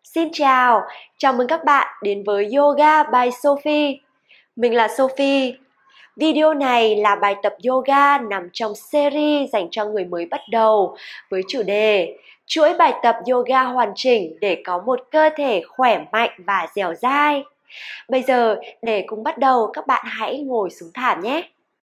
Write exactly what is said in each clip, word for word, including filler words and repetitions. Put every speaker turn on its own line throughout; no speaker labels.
Xin chào, chào mừng các bạn đến với Yoga by Sophie. Mình là Sophie. Video này là bài tập yoga nằm trong series dành cho người mới bắt đầu với chủ đề chuỗi bài tập yoga hoàn chỉnh để có một cơ thể khỏe mạnh và dẻo dai. Bây giờ để cùng bắt đầu, các bạn hãy ngồi xuống thảm nhé.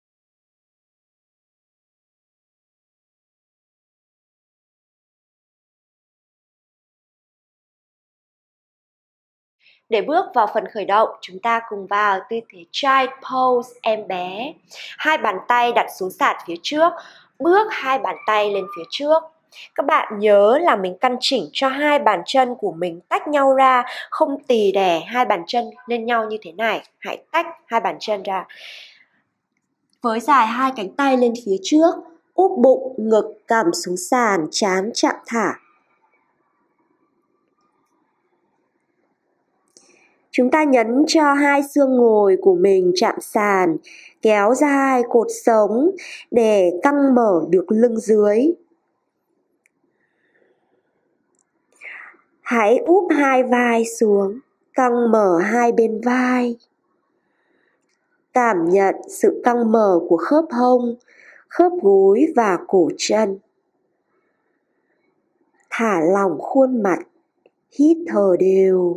Để bước vào phần khởi động, chúng ta cùng vào tư thế Child Pose em bé. Hai bàn tay đặt xuống sàn phía trước, bước hai bàn tay lên phía trước. Các bạn nhớ là mình căn chỉnh cho hai bàn chân của mình tách nhau ra, không tì đè hai bàn chân lên nhau như thế này. Hãy tách hai bàn chân ra. Với dài hai cánh tay lên phía trước, úp bụng, ngực, cằm xuống sàn, trán chạm thả. Chúng ta nhấn cho hai xương ngồi của mình chạm sàn, kéo ra hai cột sống để căng mở được lưng dưới. Hãy úp hai vai xuống, căng mở hai bên vai. Cảm nhận sự căng mở của khớp hông, khớp gối và cổ chân. Thả lỏng khuôn mặt, hít thở đều.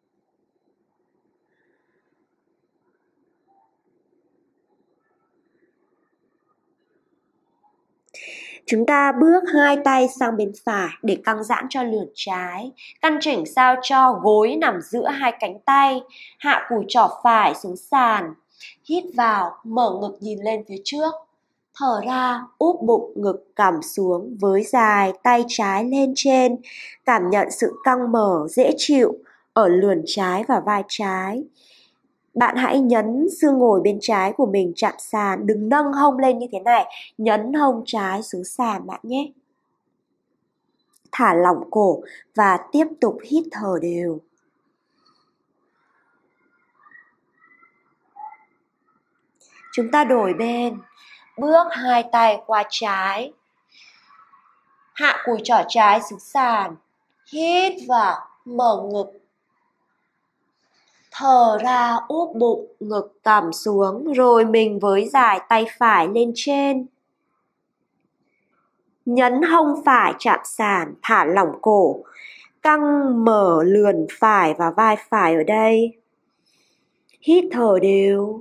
Chúng ta bước hai tay sang bên phải để căng giãn cho lườn trái. Căn chỉnh sao cho gối nằm giữa hai cánh tay. Hạ cùi trỏ phải xuống sàn. Hít vào, mở ngực nhìn lên phía trước. Thở ra, úp bụng ngực cằm xuống với dài tay trái lên trên. Cảm nhận sự căng mở dễ chịu ở lườn trái và vai trái. Bạn hãy nhấn xương ngồi bên trái của mình chạm sàn, đừng nâng hông lên như thế này, nhấn hông trái xuống sàn bạn nhé. Thả lỏng cổ và tiếp tục hít thở đều. Chúng ta đổi bên, bước hai tay qua trái, hạ cùi trỏ trái xuống sàn, hít vào, mở ngực. Thở ra, úp bụng, ngực cằm xuống, rồi mình với dài tay phải lên trên. Nhấn hông phải chạm sàn, thả lỏng cổ, căng mở lườn phải và vai phải ở đây. Hít thở đều.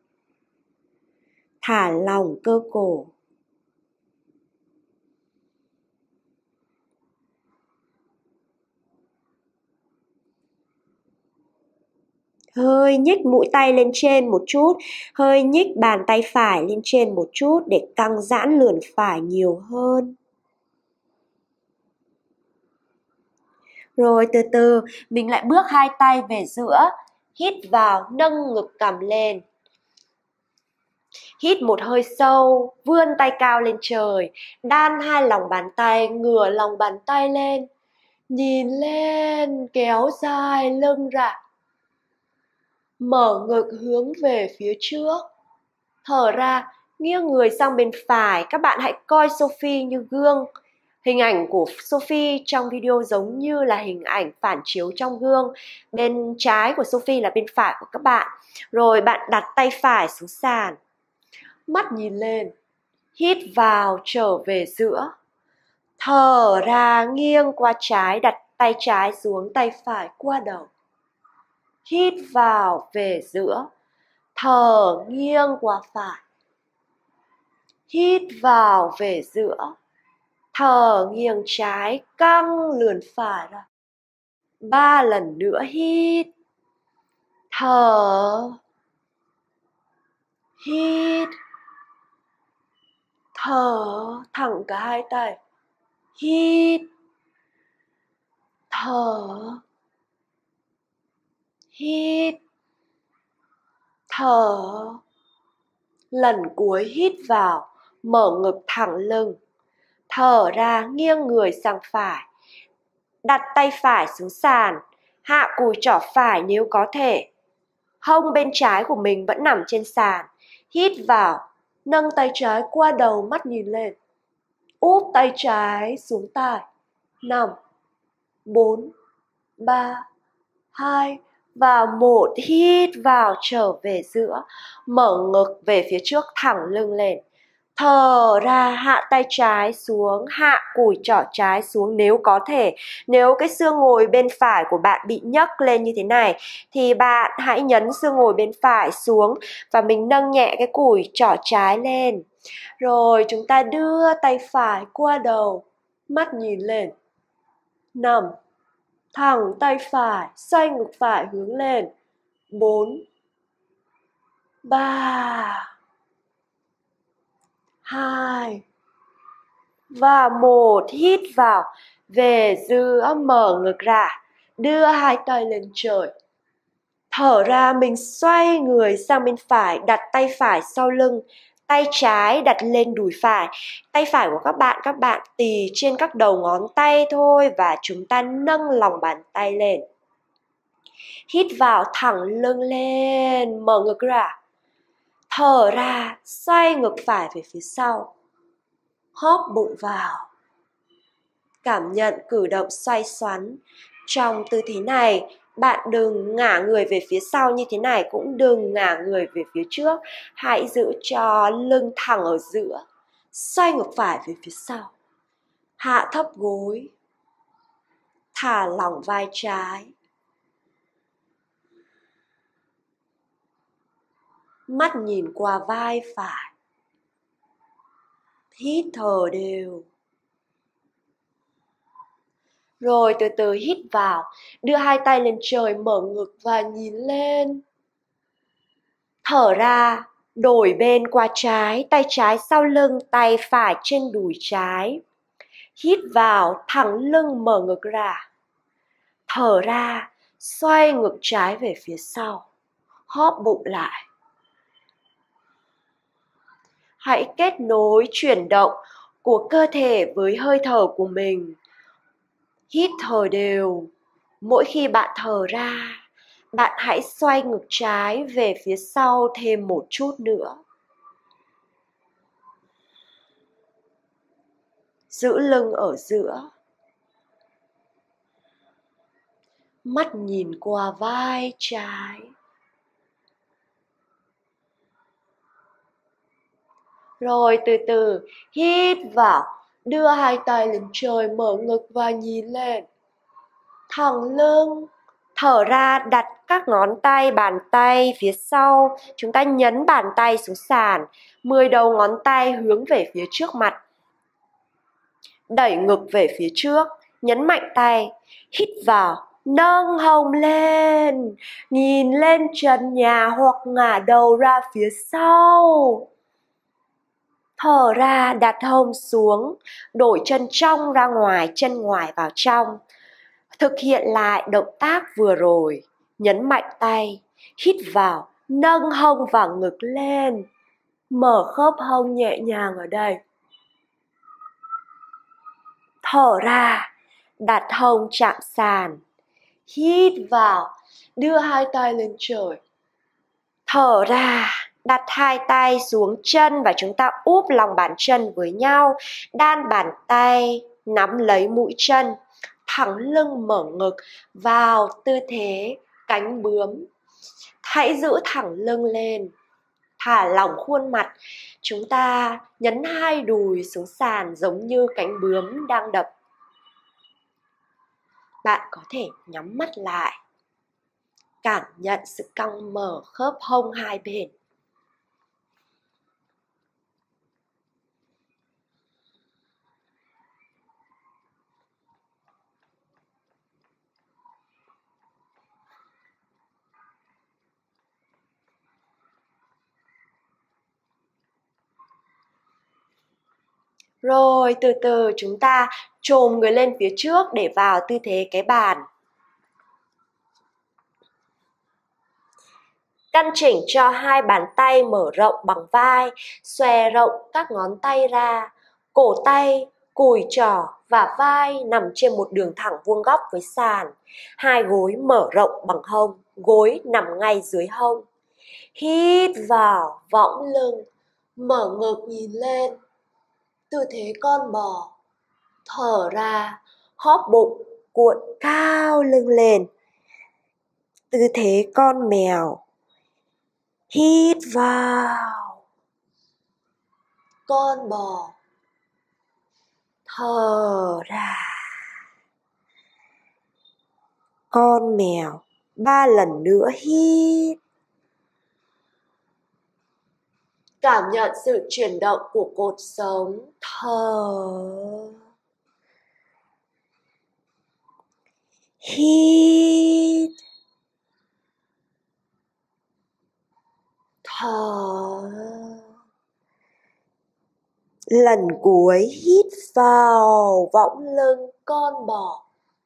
Thả lỏng cơ cổ. Hơi nhích mũi tay lên trên một chút, hơi nhích bàn tay phải lên trên một chút để căng giãn lườn phải nhiều hơn. Rồi từ từ mình lại bước hai tay về giữa, hít vào, nâng ngực cằm lên. Hít một hơi sâu, vươn tay cao lên trời, đan hai lòng bàn tay, ngửa lòng bàn tay lên. Nhìn lên, kéo dài lưng ra. Mở ngực hướng về phía trước. Thở ra, nghiêng người sang bên phải. Các bạn hãy coi Sophie như gương. Hình ảnh của Sophie trong video giống như là hình ảnh phản chiếu trong gương. Bên trái của Sophie là bên phải của các bạn. Rồi bạn đặt tay phải xuống sàn. Mắt nhìn lên. Hít vào trở về giữa. Thở ra nghiêng qua trái, đặt tay trái xuống, tay phải qua đầu. Hít vào về giữa. Thở nghiêng qua phải. Hít vào về giữa. Thở nghiêng trái, căng lườn phải ra. Ba lần nữa hít. Thở. Hít. Thở, thẳng cả hai tay. Hít. Thở. Hít. Thở. Lần cuối hít vào, mở ngực thẳng lưng. Thở ra, nghiêng người sang phải. Đặt tay phải xuống sàn, hạ cùi trỏ phải nếu có thể. Hông bên trái của mình vẫn nằm trên sàn. Hít vào, nâng tay trái qua đầu, mắt nhìn lên. Úp tay trái xuống tai. năm, bốn, ba, hai và một. Hít vào trở về giữa, mở ngực về phía trước, thẳng lưng lên. Thở ra, hạ tay trái xuống, hạ cùi trỏ trái xuống nếu có thể. Nếu cái xương ngồi bên phải của bạn bị nhấc lên như thế này thì bạn hãy nhấn xương ngồi bên phải xuống và mình nâng nhẹ cái cùi trỏ trái lên. Rồi chúng ta đưa tay phải qua đầu, mắt nhìn lên. Nằm, thẳng tay phải, xoay ngực phải hướng lên. Bốn, ba, hai và một. Hít vào, về giữa, mở ngực ra, đưa hai tay lên trời. Thở ra, mình xoay người sang bên phải, đặt tay phải sau lưng, tay trái đặt lên đùi phải. Tay phải của các bạn, các bạn tì trên các đầu ngón tay thôi và chúng ta nâng lòng bàn tay lên. Hít vào, thẳng lưng lên, mở ngực ra. Thở ra, xoay ngực phải về phía sau. Hóp bụng vào. Cảm nhận cử động xoay xoắn. Trong tư thế này, bạn đừng ngả người về phía sau như thế này, cũng đừng ngả người về phía trước. Hãy giữ cho lưng thẳng ở giữa. Xoay ngực phải về phía sau. Hạ thấp gối. Thả lỏng vai trái. Mắt nhìn qua vai phải. Hít thở đều. Rồi từ từ hít vào, đưa hai tay lên trời, mở ngực và nhìn lên. Thở ra, đổi bên qua trái, tay trái sau lưng, tay phải trên đùi trái. Hít vào, thẳng lưng, mở ngực ra. Thở ra, xoay ngực trái về phía sau, hóp bụng lại. Hãy kết nối chuyển động của cơ thể với hơi thở của mình. Hít thở đều. Mỗi khi bạn thở ra, bạn hãy xoay ngực trái về phía sau thêm một chút nữa. Giữ lưng ở giữa. Mắt nhìn qua vai trái. Rồi từ từ hít vào, đưa hai tay lên trời, mở ngực và nhìn lên. Thẳng lưng. Thở ra, đặt các ngón tay, bàn tay phía sau. Chúng ta nhấn bàn tay xuống sàn. mười đầu ngón tay hướng về phía trước mặt. Đẩy ngực về phía trước. Nhấn mạnh tay. Hít vào, nâng hông lên. Nhìn lên trần nhà hoặc ngả đầu ra phía sau. Thở ra, đặt hông xuống. Đổi chân trong ra ngoài, chân ngoài vào trong. Thực hiện lại động tác vừa rồi. Nhấn mạnh tay. Hít vào, nâng hông và ngực lên. Mở khớp hông nhẹ nhàng ở đây. Thở ra, đặt hông chạm sàn. Hít vào, đưa hai tay lên trời. Thở ra, đặt hai tay xuống chân và chúng ta úp lòng bàn chân với nhau. Đan bàn tay, nắm lấy mũi chân. Thẳng lưng, mở ngực vào tư thế cánh bướm. Hãy giữ thẳng lưng lên. Thả lỏng khuôn mặt. Chúng ta nhấn hai đùi xuống sàn giống như cánh bướm đang đập. Bạn có thể nhắm mắt lại. Cảm nhận sự căng mở khớp hông hai bên. Rồi từ từ chúng ta chồm người lên phía trước để vào tư thế cái bàn. Căn chỉnh cho hai bàn tay mở rộng bằng vai, xòe rộng các ngón tay ra. Cổ tay, cùi trỏ và vai nằm trên một đường thẳng vuông góc với sàn. Hai gối mở rộng bằng hông, gối nằm ngay dưới hông. Hít vào, võng lưng, mở ngực nhìn lên. Tư thế con bò. Thở ra, hóp bụng, cuộn cao lưng lên. Tư thế con mèo. Hít vào. Con bò. Thở ra. Con mèo. Ba lần nữa hít. Cảm nhận sự chuyển động của cột sống. Thở. Hít. Thở. Lần cuối hít vào võng lưng con bò.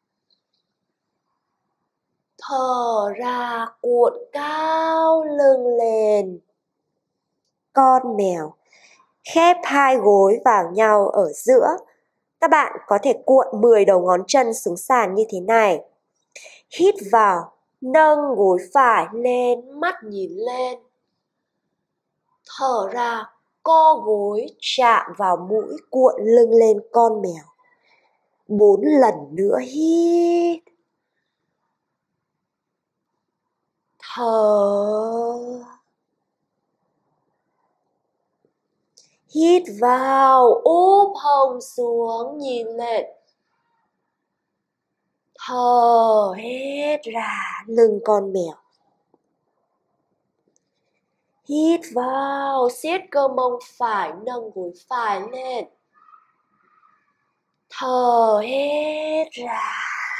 Thở ra cuộn cao lưng lên. Con mèo. Khép hai gối vào nhau ở giữa. Các bạn có thể cuộn mười đầu ngón chân xuống sàn như thế này. Hít vào, nâng gối phải lên, mắt nhìn lên. Thở ra, co gối chạm vào mũi, cuộn lưng lên con mèo. Bốn lần nữa hít. Thở. Hít vào, úp hông xuống, nhìn lên. Thở hết ra lưng con mèo. Hít vào, siết cơ mông phải, nâng gối phải lên. Thở hết ra.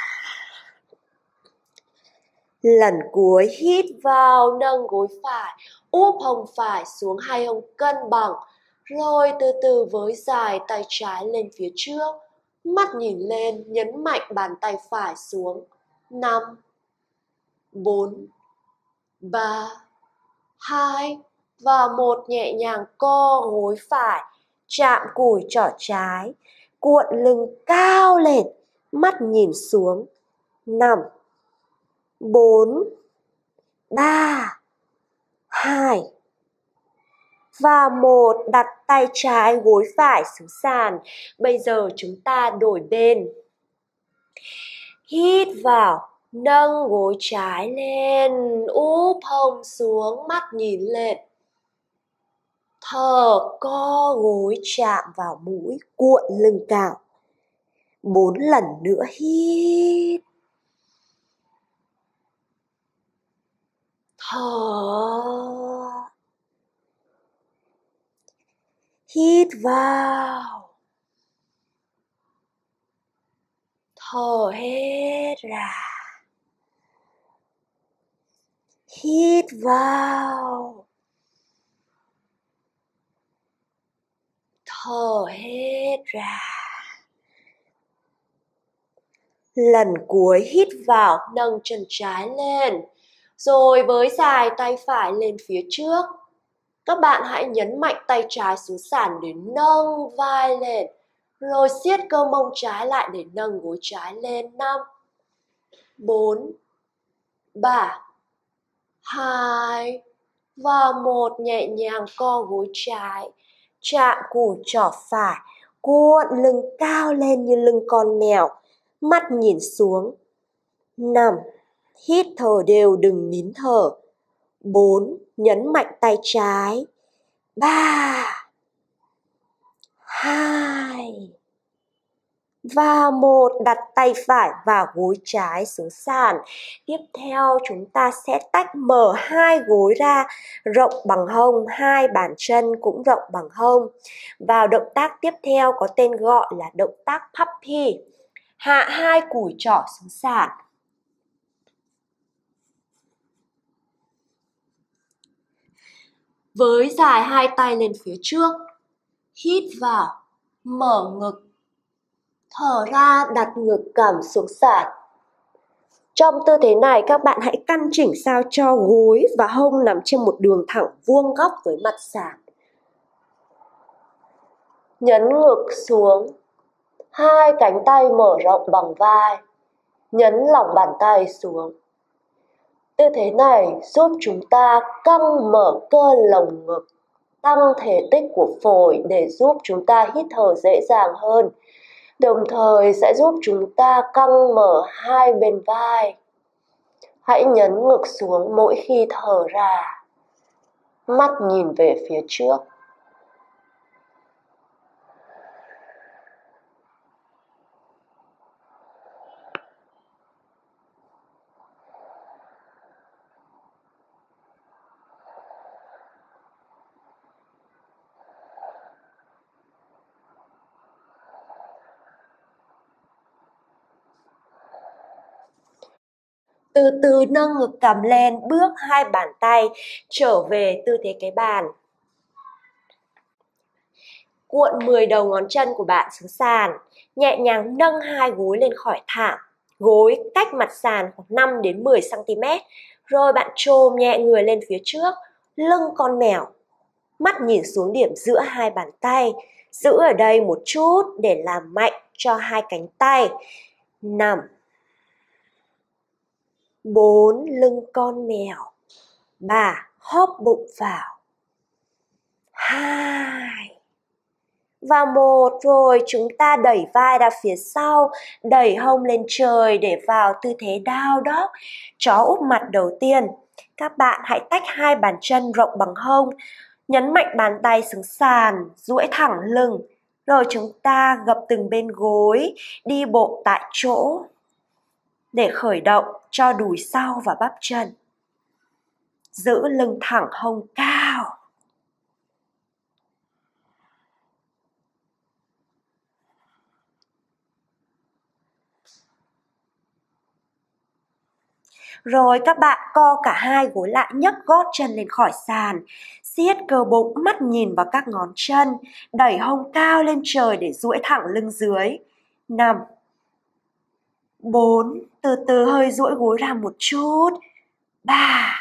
Lần cuối hít vào, nâng gối phải, úp hông phải xuống, hai hông cân bằng. Rồi từ từ với dài tay trái lên phía trước. Mắt nhìn lên, nhấn mạnh bàn tay phải xuống. Năm, bốn, ba, hai và một. Nhẹ nhàng co gối phải, chạm cùi trỏ trái, cuộn lưng cao lên, mắt nhìn xuống. Năm, bốn, ba, hai và một. Đặt tay trái gối phải xuống sàn. Bây giờ chúng ta đổi bên. Hít vào, nâng gối trái lên, úp hông xuống, mắt nhìn lên. Thở, co gối chạm vào mũi, cuộn lưng cao. Bốn lần nữa hít. Thở. Hít vào. Thở hết ra. Hít vào. Thở hết ra. Lần cuối hít vào, nâng chân trái lên. Rồi với dài tay phải lên phía trước. Các bạn hãy nhấn mạnh tay trái xuống sàn để nâng vai lên. Rồi siết cơ mông trái lại để nâng gối trái lên. Năm, bốn, ba, hai và một. Nhẹ nhàng co gối trái, chạm cùi trỏ phải, cuộn lưng cao lên như lưng con mèo, mắt nhìn xuống. Năm, hít thở đều, đừng nín thở. Bốn, nhấn mạnh tay trái. Ba, hai và một. Đặt tay phải vào gối trái xuống sàn. Tiếp theo chúng ta sẽ tách mở hai gối ra, rộng bằng hông, hai bàn chân cũng rộng bằng hông. Vào động tác tiếp theo có tên gọi là động tác puppy. Hạ hai cùi trỏ xuống sàn. Với dài hai tay lên phía trước. Hít vào, mở ngực. Thở ra, đặt ngực cằm xuống sàn. Trong tư thế này các bạn hãy căn chỉnh sao cho gối và hông nằm trên một đường thẳng vuông góc với mặt sàn. Nhấn ngực xuống. Hai cánh tay mở rộng bằng vai. Nhấn lòng bàn tay xuống. Tư thế này giúp chúng ta căng mở cơ lồng ngực, tăng thể tích của phổi để giúp chúng ta hít thở dễ dàng hơn. đồng thời sẽ giúp chúng ta căng mở hai bên vai. Hãy nhấn ngực xuống mỗi khi thở ra, mắt nhìn về phía trước. Từ từ nâng ngực cầm lên, bước hai bàn tay trở về tư thế cái bàn. Cuộn mười đầu ngón chân của bạn xuống sàn, nhẹ nhàng nâng hai gối lên khỏi thảm. Gối cách mặt sàn khoảng năm đến mười xăng ti mét. Rồi bạn chồm nhẹ người lên phía trước, lưng con mèo. Mắt nhìn xuống điểm giữa hai bàn tay. Giữ ở đây một chút để làm mạnh cho hai cánh tay. Năm. Bốn, lưng con mèo. Ba, hóp bụng vào. Hai. Và một, rồi chúng ta đẩy vai ra phía sau, đẩy hông lên trời để vào tư thế down dog, chó úp mặt đầu tiên. Các bạn hãy tách hai bàn chân rộng bằng hông, nhấn mạnh bàn tay xuống sàn, duỗi thẳng lưng. Rồi chúng ta gập từng bên gối, đi bộ tại chỗ để khởi động cho đùi sau và bắp chân. Giữ lưng thẳng, hông cao. Rồi các bạn co cả hai gối lại, nhấc gót chân lên khỏi sàn. Siết cơ bụng, mắt nhìn vào các ngón chân. Đẩy hông cao lên trời để duỗi thẳng lưng dưới. Năm. Bốn. Từ từ hơi duỗi gối ra một chút. Ba.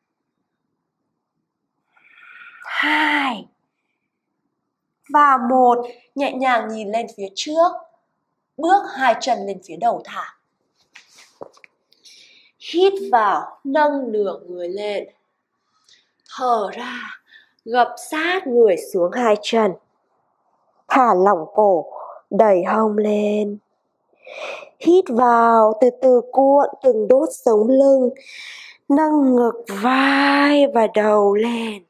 Hai. Và một. Nhẹ nhàng nhìn lên phía trước. Bước hai chân lên phía đầu thảm. Hít vào, nâng nửa người lên. Thở ra, gập sát người xuống hai chân. Thả lỏng cổ, đẩy hông lên. Hít vào, từ từ cuộn từng đốt sống lưng. Nâng ngực, vai và đầu lên.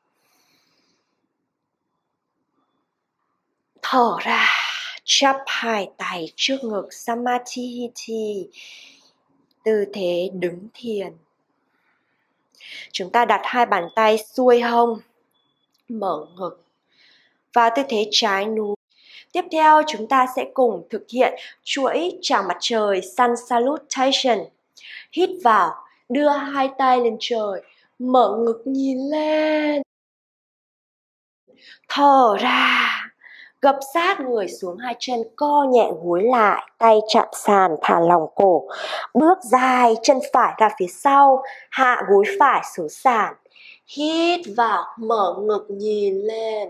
Thở ra, chắp hai tay trước ngực, Samadhi. Tư thế đứng thiền. Chúng ta đặt hai bàn tay xuôi hông, mở ngực vào tư thế trái núi. Tiếp theo chúng ta sẽ cùng thực hiện chuỗi chào mặt trời Sun Salutation. Hít vào, đưa hai tay lên trời, mở ngực nhìn lên. Thở ra, gập sát người xuống hai chân, co nhẹ gối lại, tay chạm sàn, thả lỏng cổ. Bước dài, chân phải ra phía sau, hạ gối phải xuống sàn. Hít vào, mở ngực nhìn lên.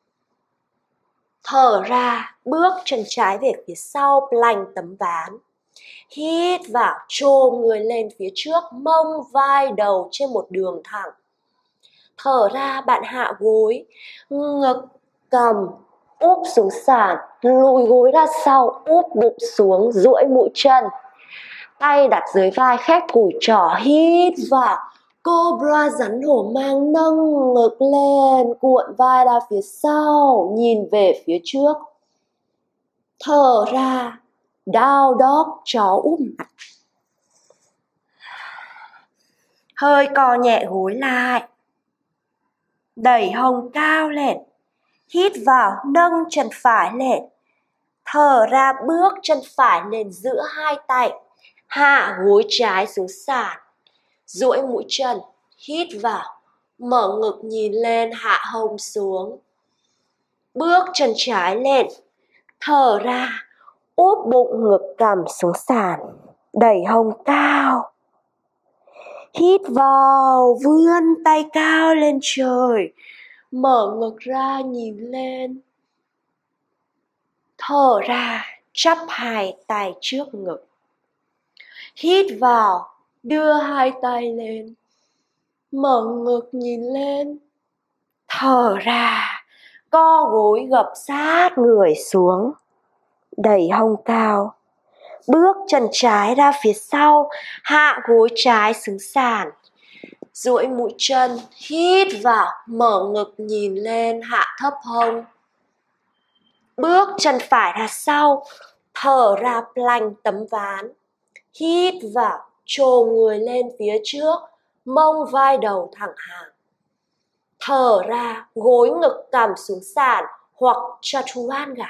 Thở ra, bước chân trái về phía sau, plank tấm ván. Hít vào, chồm người lên phía trước, mông, vai, đầu trên một đường thẳng. Thở ra, bạn hạ gối, ngực, cằm, úp xuống sàn, lùi gối ra sau, úp bụng xuống, duỗi mũi chân. Tay đặt dưới vai, khép cùi trỏ, hít vào. Cobra rắn hổ mang, nâng ngực lên, cuộn vai ra phía sau, nhìn về phía trước. Thở ra, down dog, chó úp mặt. Hơi co nhẹ gối lại. Đẩy hông cao lên. Hít vào, nâng chân phải lên. Thở ra, bước chân phải lên giữa hai tay. Hạ gối trái xuống sàn. Duỗi mũi chân, hít vào, mở ngực nhìn lên, hạ hông xuống. Bước chân trái lên, thở ra, úp bụng ngực cằm xuống sàn, đẩy hông cao. Hít vào, vươn tay cao lên trời, mở ngực ra nhìn lên. Thở ra, chắp hai tay trước ngực. Hít vào, đưa hai tay lên, mở ngực nhìn lên. Thở ra, co gối gập sát người xuống. đẩy hông cao, bước chân trái ra phía sau, hạ gối trái xuống sàn, duỗi mũi chân, hít vào, mở ngực nhìn lên, hạ thấp hông. Bước chân phải ra sau, thở ra plank tấm ván, hít vào, trồ người lên phía trước, mông vai đầu thẳng hàng. Thở ra, gối ngực cằm xuống sàn hoặc chaturanga.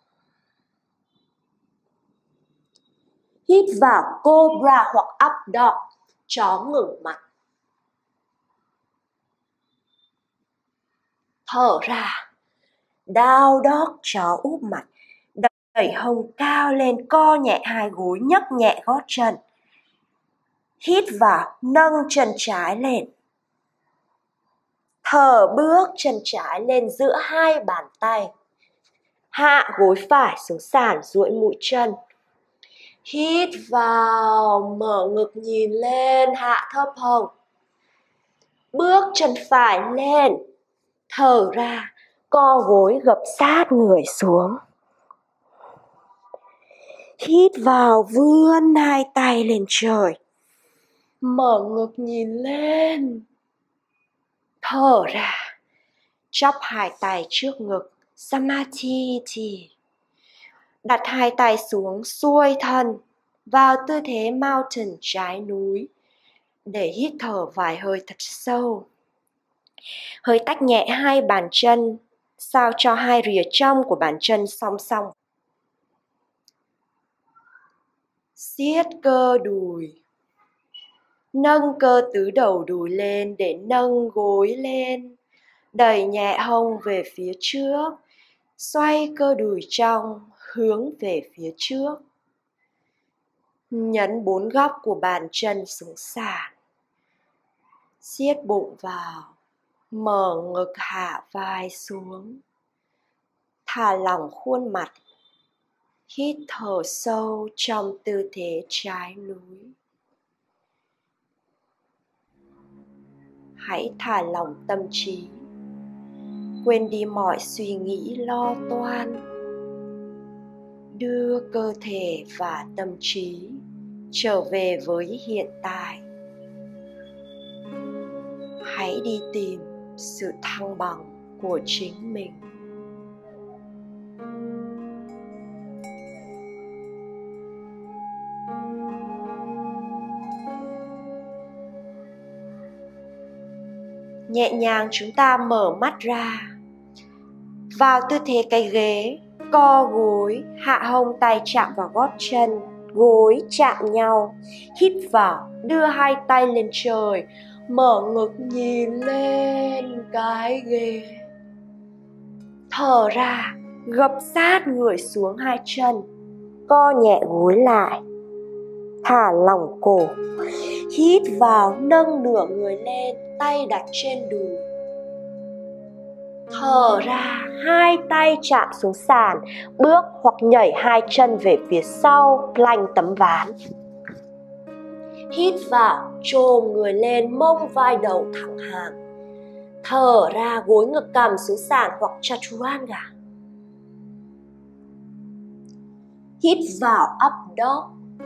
Hít vào cobra hoặc up dog, chó ngửa mặt. Thở ra, down dog, chó úp mặt. Đẩy hông cao lên, co nhẹ hai gối, nhấc nhẹ gót chân. Hít vào, nâng chân trái lên. Thở bước chân trái lên giữa hai bàn tay. Hạ gối phải xuống sàn, duỗi mũi chân. Hít vào, mở ngực nhìn lên, hạ thấp hông. Bước chân phải lên. Thở ra, co gối gập sát người xuống. Hít vào, vươn hai tay lên trời. Mở ngực nhìn lên. Thở ra, chắp hai tay trước ngực, Samadhi. Đặt hai tay xuống, xuôi thân, vào tư thế mountain, trái núi, để hít thở vài hơi thật sâu. Hơi tách nhẹ hai bàn chân, sao cho hai rìa trong của bàn chân song song. Siết cơ đùi. Nâng cơ tứ đầu đùi lên để nâng gối lên. Đẩy nhẹ hông về phía trước. Xoay cơ đùi trong, hướng về phía trước. Nhấn bốn góc của bàn chân xuống sàn. Siết bụng vào. Mở ngực, hạ vai xuống. Thả lỏng khuôn mặt. Hít thở sâu trong tư thế trái núi. Hãy thả lỏng tâm trí. Quên đi mọi suy nghĩ lo toan. Đưa cơ thể và tâm trí trở về với hiện tại. Hãy đi tìm sự thăng bằng của chính mình. Nhẹ nhàng chúng ta mở mắt ra. Vào tư thế cái ghế, co gối, hạ hông tay chạm vào gót chân, gối chạm nhau. Hít vào, đưa hai tay lên trời, mở ngực nhìn lên cái ghế. Thở ra, gập sát người xuống hai chân, co nhẹ gối lại. Thả lỏng cổ. Hít vào, nâng nửa người lên, tay đặt trên đùi. Thở ra, hai tay chạm xuống sàn, bước hoặc nhảy hai chân về phía sau, plank tấm ván. Hít vào, trồm người lên, mông vai đầu thẳng hàng. Thở ra, gối ngực cằm xuống sàn hoặc chaturanga. Hít vào, up dog.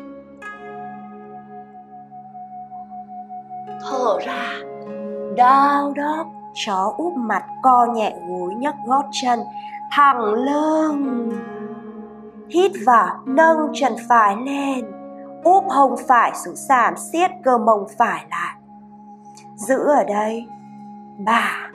Thở ra, down dog, chó úp mặt, co nhẹ gối, nhấc gót chân, thẳng lưng. Hít vào, nâng chân phải lên, úp hông phải xuống sàn, siết cơ mông phải lại. Giữ ở đây. Ba,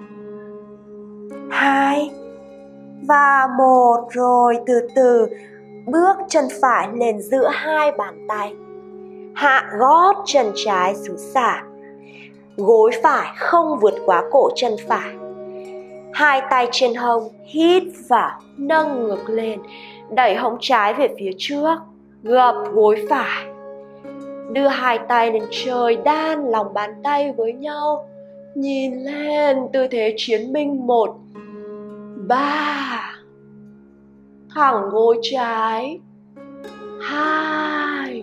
hai và một. Rồi từ từ bước chân phải lên giữa hai bàn tay. Hạ gót chân trái xuống sàn. Gối phải không vượt quá cổ chân phải. Hai tay trên hông, hít vào, nâng ngực lên, đẩy hông trái về phía trước, gập gối phải. Đưa hai tay lên trời, đan lòng bàn tay với nhau. Nhìn lên tư thế chiến binh một. Ba. Thẳng gối trái. Hai.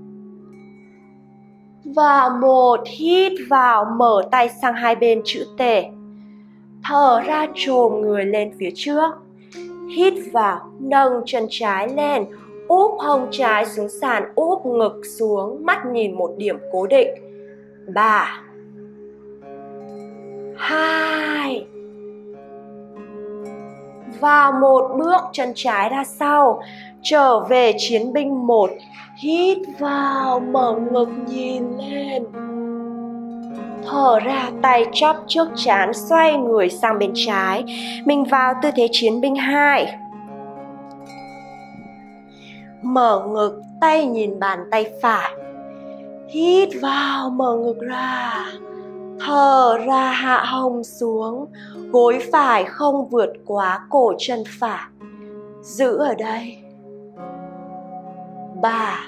Và một. Hít vào, mở tay sang hai bên chữ T. Thở ra, chồm người lên phía trước. Hít vào, nâng chân trái lên, úp hông trái xuống sàn, úp ngực xuống, mắt nhìn một điểm cố định. Ba, hai và một. Bước chân trái ra sau, trở về chiến binh một. Hít vào, mở ngực nhìn lên. Thở ra, tay chắp trước trán, xoay người sang bên trái. Mình vào tư thế chiến binh hai. Mở ngực, tay nhìn bàn tay phải. Hít vào, mở ngực ra. Thở ra, hạ hông xuống. Gối phải không vượt quá cổ chân phải. Giữ ở đây. Ba,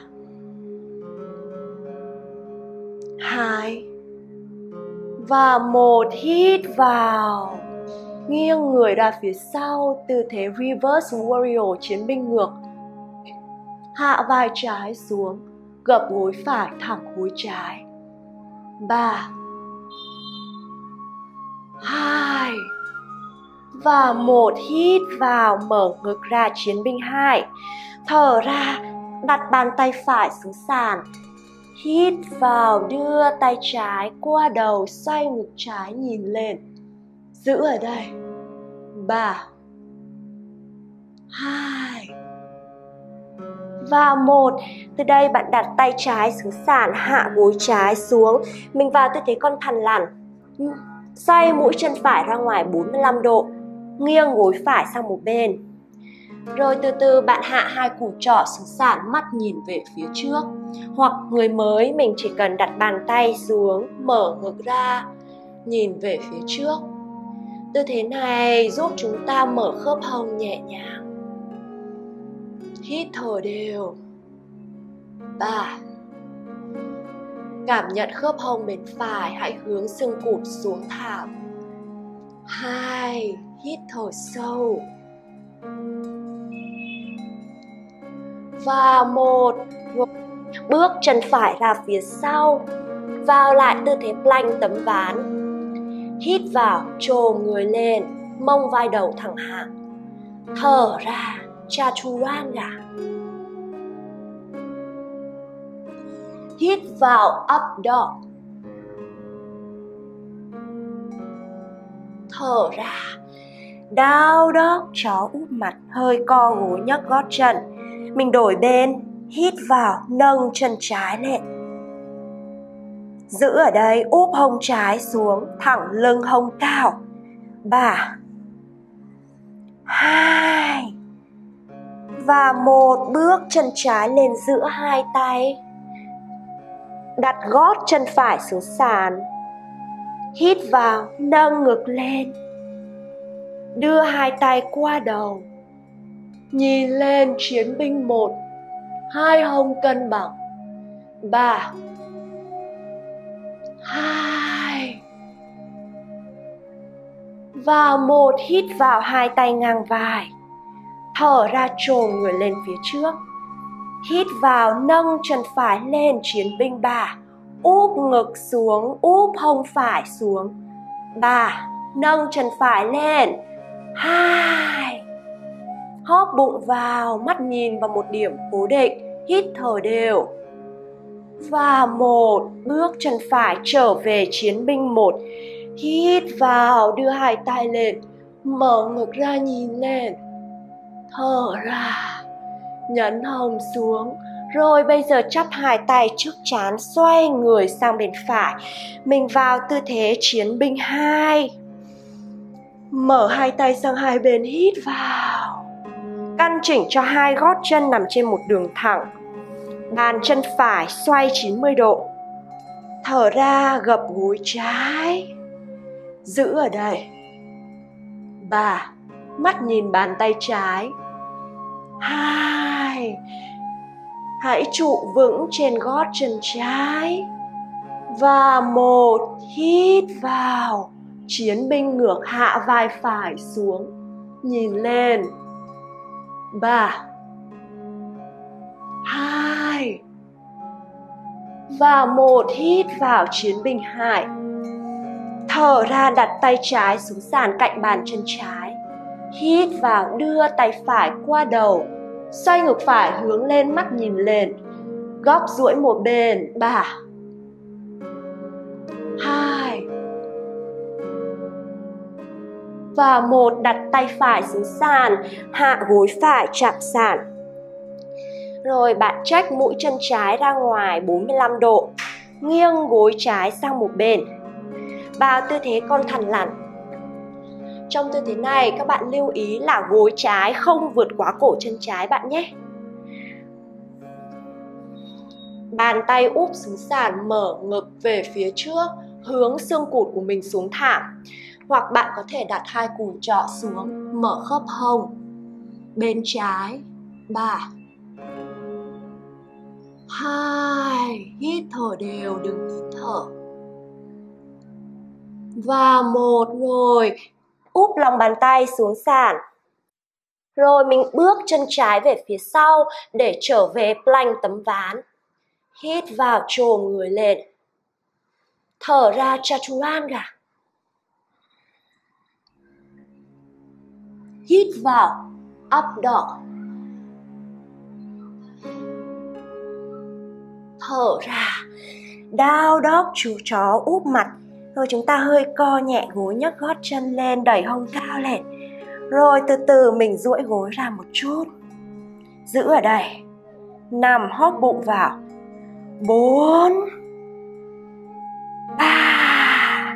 hai và một. Hít vào, nghiêng người ra phía sau, tư thế reverse warrior, chiến binh ngược. Hạ vai trái xuống, gập gối phải, thẳng gối trái. Ba, hai và một. Hít vào, mở ngực ra, chiến binh hai. Thở ra, đặt bàn tay phải xuống sàn. Hít vào, đưa tay trái qua đầu, xoay ngực trái nhìn lên. Giữ ở đây. Ba, hai và một. Từ đây bạn đặt tay trái xuống sàn, hạ gối trái xuống. Mình vào tư thế con thằn lằn. Xoay mũi chân phải ra ngoài bốn mươi lăm độ. Nghiêng gối phải sang một bên. Rồi từ từ bạn hạ hai củ trỏ xuống sàn, mắt nhìn về phía trước. Hoặc người mới, mình chỉ cần đặt bàn tay xuống, mở ngực ra, nhìn về phía trước. Tư thế này giúp chúng ta mở khớp hông nhẹ nhàng. Hít thở đều. Ba, cảm nhận khớp hông bên phải, hãy hướng xương cụt xuống thảm. Hai, hít thở sâu. Và một. Bước chân phải ra phía sau, vào lại tư thế plank tấm ván. Hít vào, chồm người lên, mông vai đầu thẳng hàng. Thở ra, chaturanga. Hít vào, up dog. Thở ra, down dog, chó úp mặt, hơi co gối nhấc gót chân. Mình đổi bên, hít vào, nâng chân trái lên. Giữ ở đây, úp hông trái xuống, thẳng lưng hông cao. Ba, hai và một. Bước chân trái lên giữa hai tay. Đặt gót chân phải xuống sàn. Hít vào, nâng ngực lên. Đưa hai tay qua đầu. Nhìn lên, chiến binh một. Hai hông cân bằng. Ba, hai và một. Hít vào, hai tay ngang vai. Thở ra, chồm người lên phía trước. Hít vào, nâng chân phải lên, chiến binh ba. Úp ngực xuống, úp hông phải xuống. Ba, nâng chân phải lên. Hai, hóp bụng vào, mắt nhìn vào một điểm cố định. Hít thở đều. Và một. Bước chân phải trở về chiến binh một. Hít vào, đưa hai tay lên, mở ngực ra nhìn lên. Thở ra, nhấn hông xuống. Rồi bây giờ chắp hai tay trước trán, xoay người sang bên phải. Mình vào tư thế chiến binh hai. Mở hai tay sang hai bên, hít vào. Căn chỉnh cho hai gót chân nằm trên một đường thẳng. Bàn chân phải xoay chín mươi độ. Thở ra, gập gối trái. Giữ ở đây. Ba, mắt nhìn bàn tay trái. Hai, hãy trụ vững trên gót chân trái. Và một. Hít vào, chiến binh ngược, hạ vai phải xuống, nhìn lên. Ba, hai và một. Hít vào, chiến binh hai. Thở ra, đặt tay trái xuống sàn cạnh bàn chân trái. Hít vào, đưa tay phải qua đầu, xoay ngực phải hướng lên, mắt nhìn lên, gót duỗi một bên. Ba, hai và một. Đặt tay phải xuống sàn, hạ gối phải chạm sàn. Rồi bạn chếch mũi chân trái ra ngoài bốn mươi lăm độ, nghiêng gối trái sang một bên, vào tư thế con thằn lằn. Trong tư thế này các bạn lưu ý là gối trái không vượt quá cổ chân trái bạn nhé. Bàn tay úp xuống sàn, mở ngực về phía trước, hướng xương cụt của mình xuống thảm. Hoặc bạn có thể đặt hai cùi trỏ xuống, mở khớp hông. Bên trái. Ba, hai, hít thở đều, đừng nín thở. Và một. Rồi úp lòng bàn tay xuống sàn. Rồi mình bước chân trái về phía sau để trở về plank tấm ván. Hít vào, chồm người lên. Thở ra chaturanga. Hít vào, up dog. Thở ra, down dog, chú chó úp mặt. Rồi chúng ta hơi co nhẹ gối, nhấc gót chân lên, đẩy hông cao lên. Rồi từ từ mình duỗi gối ra một chút. Giữ ở đây. Năm, hóp bụng vào. Bốn, ba,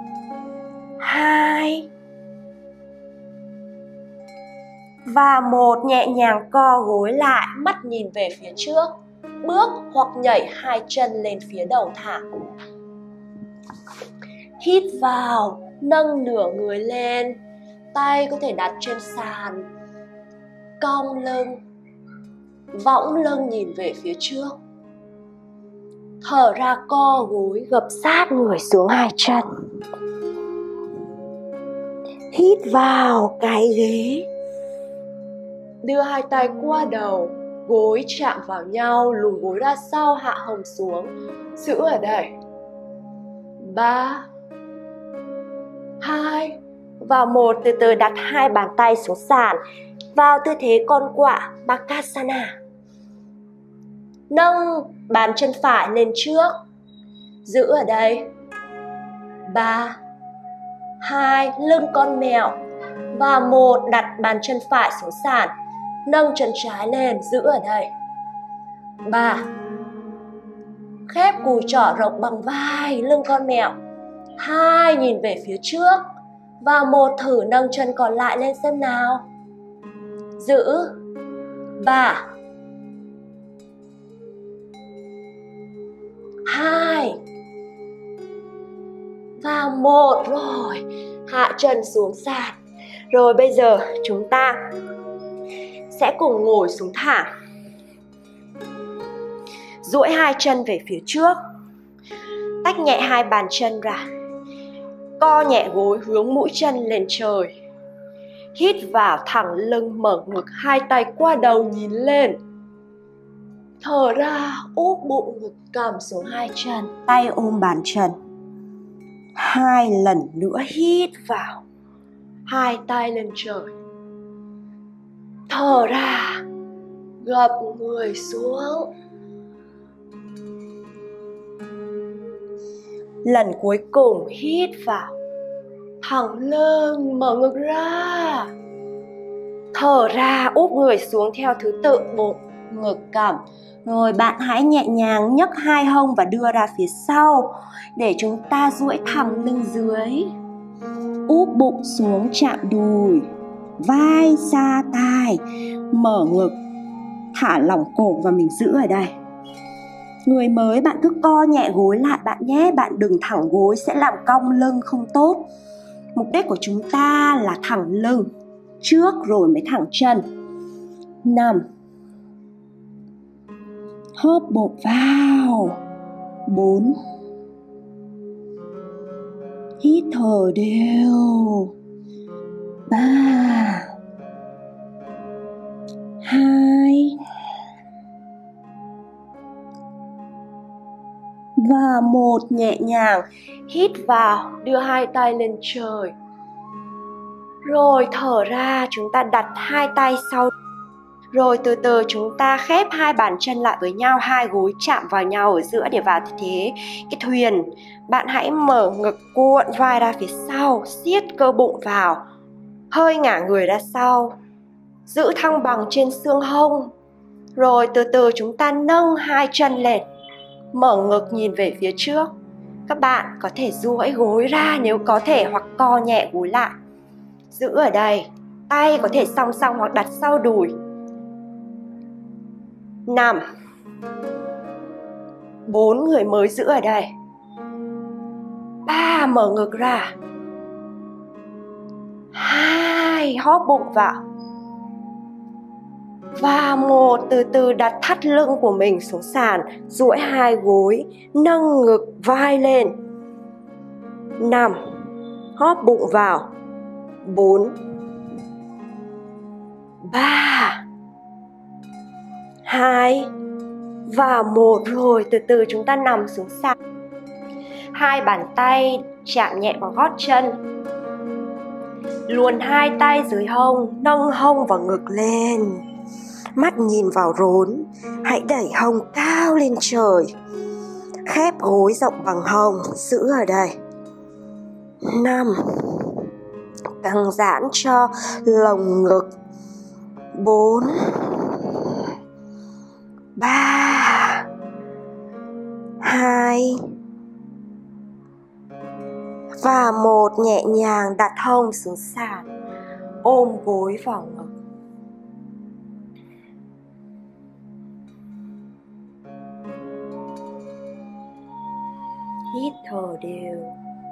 hai và một. Nhẹ nhàng co gối lại, mắt nhìn về phía trước. Bước hoặc nhảy hai chân lên phía đầu thảm. Hít vào, nâng nửa người lên. Tay có thể đặt trên sàn. Cong lưng, võng lưng nhìn về phía trước. Thở ra, co gối, gập sát người xuống hai chân. Hít vào, cái ghế. Đưa hai tay qua đầu, gối chạm vào nhau, lùi gối ra sau, hạ hông xuống. Giữ ở đây. Ba, hai và một. Từ từ đặt hai bàn tay xuống sàn, vào tư thế con quạ Bakasana. Nâng bàn chân phải lên trước. Giữ ở đây. Ba, hai, lưng con mèo. Và một. Đặt bàn chân phải xuống sàn, nâng chân trái lên. Giữ ở đây. Ba, khép cùi trỏ rộng bằng vai, lưng con mèo. Hai, nhìn về phía trước. Và một, thử nâng chân còn lại lên xem nào. Giữ. Ba, hai và một. Rồi hạ chân xuống sàn. Rồi bây giờ chúng ta sẽ cùng ngồi xuống thảm. Duỗi hai chân về phía trước, tách nhẹ hai bàn chân ra, co nhẹ gối, hướng mũi chân lên trời. Hít vào, thẳng lưng, mở ngực, hai tay qua đầu nhìn lên. Thở ra, úp bụng, ngực cằm xuống hai chân, tay ôm bàn chân. Hai lần nữa hít vào, hai tay lên trời. Thở ra, gập người xuống. Lần cuối cùng hít vào, thẳng lưng, mở ngực ra. Thở ra, úp người xuống theo thứ tự, bụng, ngực, cằm. Rồi bạn hãy nhẹ nhàng nhấc hai hông và đưa ra phía sau để chúng ta duỗi thẳng lưng dưới. Úp bụng xuống chạm đùi, vai xa tai, mở ngực, thả lỏng cổ và mình giữ ở đây. Người mới bạn cứ co nhẹ gối lại bạn nhé, bạn đừng thẳng gối sẽ làm cong lưng không tốt. Mục đích của chúng ta là thẳng lưng trước rồi mới thẳng chân. Năm, hóp bụng vào. Bốn, hít thở đều. Ba, hai và một. Nhẹ nhàng hít vào, đưa hai tay lên trời. Rồi thở ra, chúng ta đặt hai tay sau. Rồi từ từ chúng ta khép hai bàn chân lại với nhau, hai gối chạm vào nhau ở giữa để vào thế cái thuyền. Bạn hãy mở ngực, cuộn vai ra phía sau, siết cơ bụng vào, hơi ngả người ra sau, giữ thăng bằng trên xương hông. Rồi từ từ chúng ta nâng hai chân lên, mở ngực nhìn về phía trước. Các bạn có thể duỗi gối ra nếu có thể, hoặc co nhẹ gối lại. Giữ ở đây, tay có thể song song hoặc đặt sau đùi. Năm. Bốn người mới giữ ở đây. Ba, mở ngực ra. Hai, hóp bụng vào. Và một, từ từ đặt thắt lưng của mình xuống sàn, duỗi hai gối, nâng ngực vai lên. Năm, hóp bụng vào. Bốn, ba, hai và một. Rồi từ từ chúng ta nằm xuống sàn. Hai bàn tay chạm nhẹ vào gót chân. Luồn hai tay dưới hông, nâng hông và ngực lên. Mắt nhìn vào rốn, hãy đẩy hông cao lên trời. Khép gối rộng bằng hông, giữ ở đây. Năm. Căng giãn cho lồng ngực. Bốn. Ba. Hai. Và một, nhẹ nhàng đặt hông xuống sàn, ôm gối vào ngực. Hít thở đều.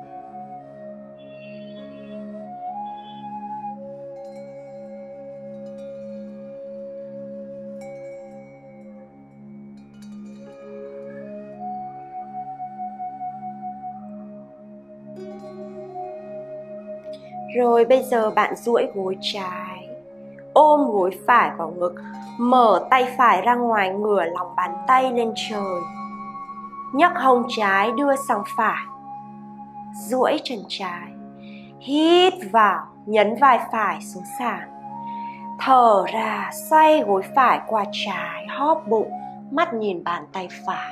Rồi bây giờ bạn duỗi gối trái, ôm gối phải vào ngực, mở tay phải ra ngoài, ngửa lòng bàn tay lên trời. Nhấc hông trái đưa sang phải, duỗi chân trái. Hít vào, nhấn vai phải xuống sàn. Thở ra, xoay gối phải qua trái, hóp bụng, mắt nhìn bàn tay phải.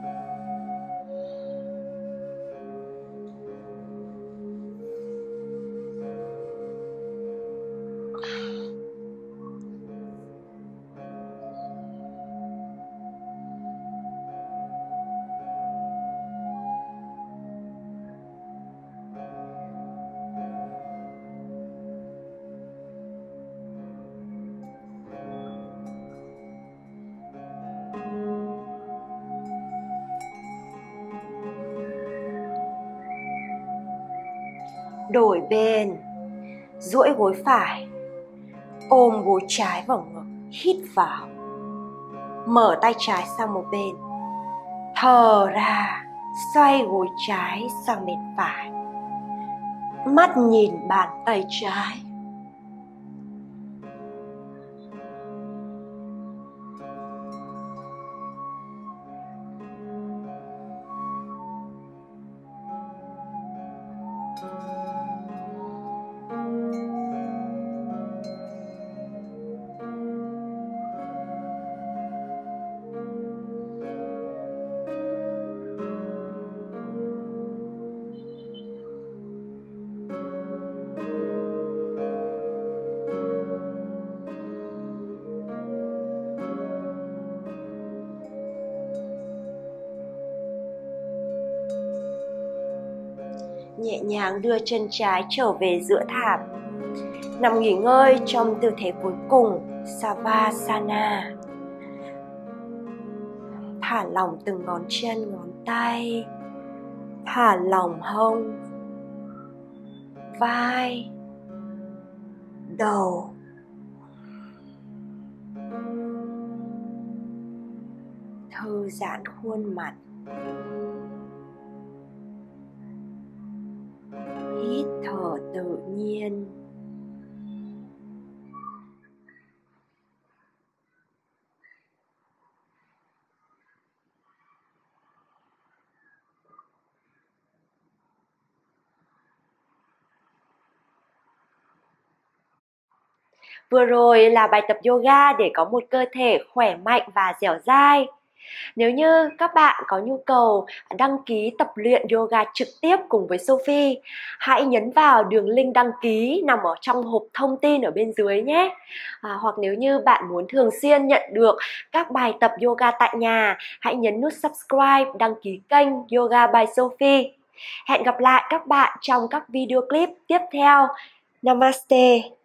Đổi bên, duỗi gối phải, ôm gối trái vào ngực, hít vào, mở tay trái sang một bên. Thở ra, xoay gối trái sang bên phải, mắt nhìn bàn tay trái. Nhẹ nhàng đưa chân trái trở về giữa thảm. Nằm nghỉ ngơi trong tư thế cuối cùng, Savasana. Thả lỏng từng ngón chân, ngón tay. Thả lỏng hông, vai, đầu. Thư giãn khuôn mặt. Hít thở tự nhiên. Vừa rồi là bài tập yoga để có một cơ thể khỏe mạnh và dẻo dai. Nếu như các bạn có nhu cầu đăng ký tập luyện yoga trực tiếp cùng với Sophie, hãy nhấn vào đường link đăng ký nằm ở trong hộp thông tin ở bên dưới nhé. À, hoặc nếu như bạn muốn thường xuyên nhận được các bài tập yoga tại nhà, hãy nhấn nút subscribe, đăng ký kênh Yoga by Sophie. Hẹn gặp lại các bạn trong các video clip tiếp theo. Namaste.